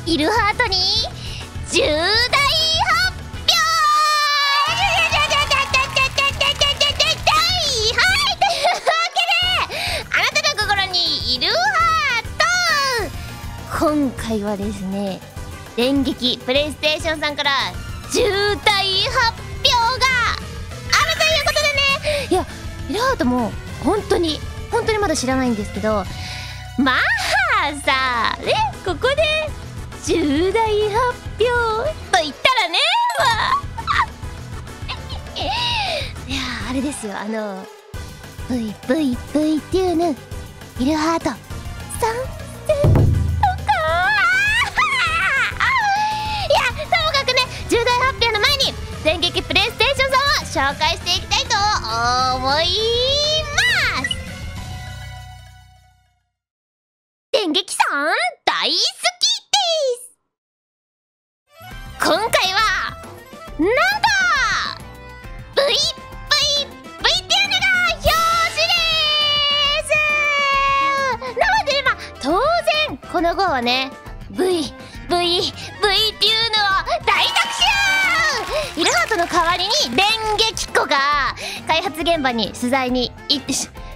イルハートに重大発表。はい、というわけであなたの心にイルハート。今回はですね、電撃プレイステーションさんから重大発表があるということでね。いや、イルハートも本当にまだ知らないんですけど、まあさね、ここで重大発表と言ったらね、いやー、あれですよ、VVVTune イルハート参戦とか。いや、ともかくね、重大発表の前に電撃プレイステーションさんを紹介していきたいと思います。電撃さん大好きです。今回はなんと VVVTune が表紙です。なので当然この号はね VVVTune を大特集。イルハートの代わりに電撃子が開発現場に取材に行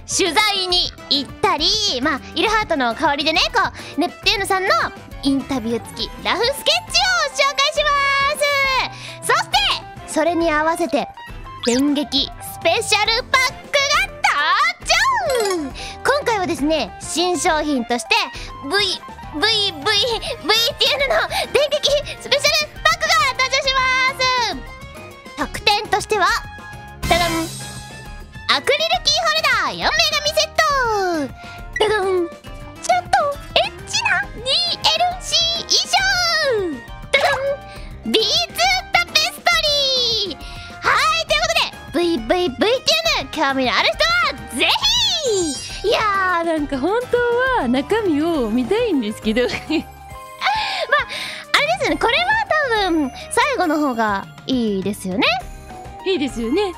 ったり、イルハートの代わりでね、ネプテューヌさんのインタビュー付きラフスケッチを紹介します。そしてそれに合わせて電撃スペシャルパックが登場。今回はですね、新商品として VVVTune の電撃スペシャルパックが登場します。特典としてはダダン、アクリルキーホルダー4名紙セット。ダダン、ちょっとエッチな DLC 衣装。ダダン、ビーズタペストリー。はい、ということで VVVTune 興味のある人はぜひ。いやー、なんか本当は中身を見たいんですけどあれですよね、これは多分最後の方がいいですよね。いいですよね。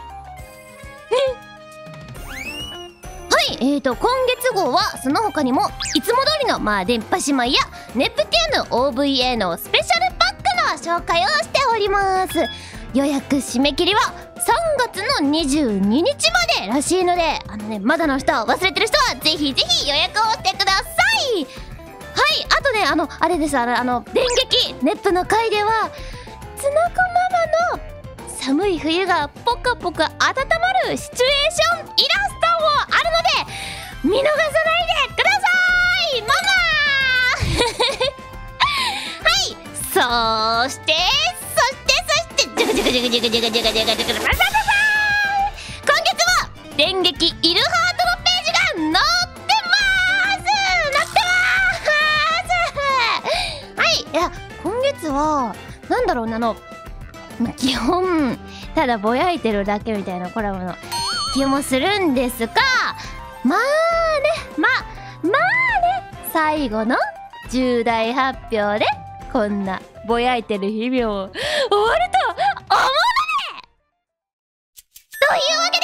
はい、今月号はその他にもいつも通りの電波姉妹やネプテューヌ OVA のスペシャルパックの紹介をしております。予約締め切りは3月の22日までらしいので、まだの人、忘れてる人はぜひぜひ予約をしてください。はい、あとね、あれです、電撃ネップの回ではつなこママの寒い冬がポカポカ温まるシチュエーションイラストもあるので見逃さないでください、ママはい、そして今月は電撃イルハートのページが載ってます。はい、いや、今月はなんだろうね、基本ただぼやいてるだけみたいなコラボの気もするんですが、最後の重大発表でこんなぼやいてる日々を終わると思うので、というわけで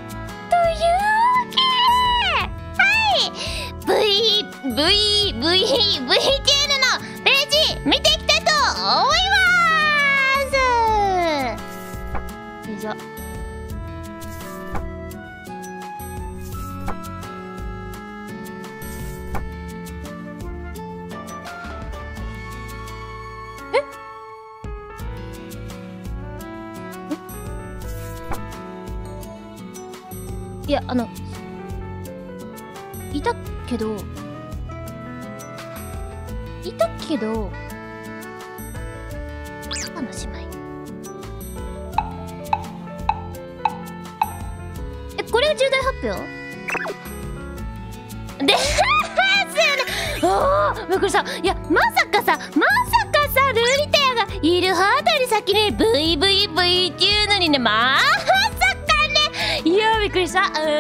はい、VVVTune のページ見ていきたいと思います。よいしょ。いや、いたけど赤の姉妹、これが重大発表ですよね。おー、びっくりした。いや、まさかさルーリテアがイルハートより先に VVVTune にね、まさかね。いや、びっくりした。どう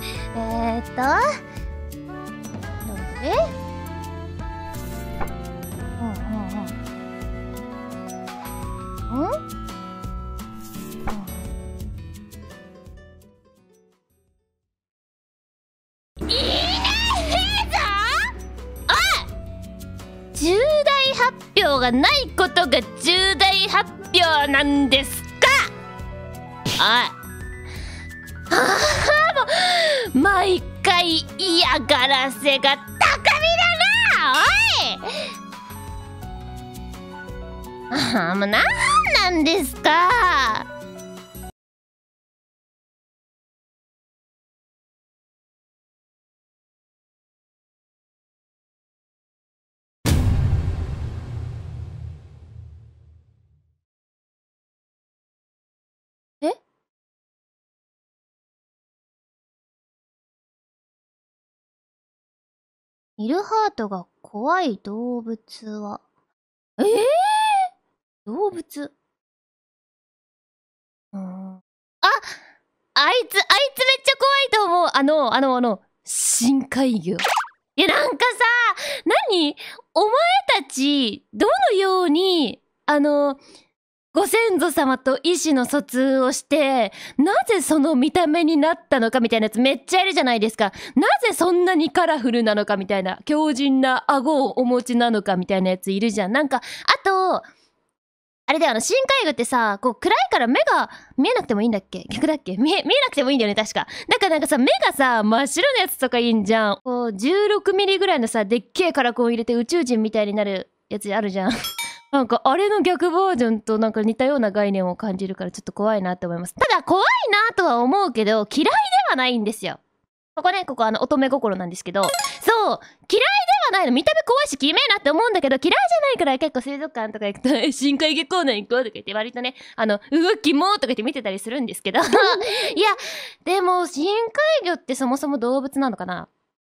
でいいねーぞ。重大発表表がないことが重大発表なんですか。おい、もう毎回嫌がらせが高みだな。おい、もうなんなんですか。え、イルハートが怖い動物は、動物、あ、あいつめっちゃ怖いと思う。深海魚。いや、なんかさ、お前たち、どのように、ご先祖様と意思の疎通をして、なぜその見た目になったのかみたいなやつめっちゃいるじゃないですか。なぜそんなにカラフルなのかみたいな、強靭な顎をお持ちなのかみたいなやついるじゃん。なんか、あと、あれだよ、深海魚ってさ、こう暗いから目が見えなくてもいいんだっけ？逆だっけ？見えなくてもいいんだよね、確か。だからなんかさ、目がさ、真っ白なやつとかいいんじゃん。こう、16ミリぐらいのさ、でっけえカラコン入れて宇宙人みたいになるやつあるじゃん。なんか、あれの逆バージョンとなんか似たような概念を感じるからちょっと怖いなって思います。ただ、怖いなとは思うけど、嫌いではないんですよ。ここ乙女心なんですけど、そう、嫌いではないの。見た目怖いし、きめえなって思うんだけど、嫌いじゃないくらい結構水族館とか行くと、深海魚コーナー行こうとか言って割とね、キモーとか言って見てたりするんですけど。いや、でも、深海魚ってそもそも動物なのかな？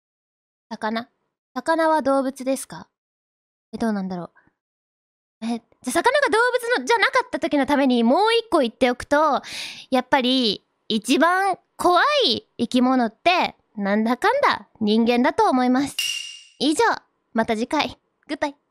魚は動物ですか？どうなんだろう。じゃあ魚が動物じゃなかった時のためにもう一個言っておくと、やっぱり一番怖い生き物ってなんだかんだ人間だと思います。以上、また次回。グッバイ。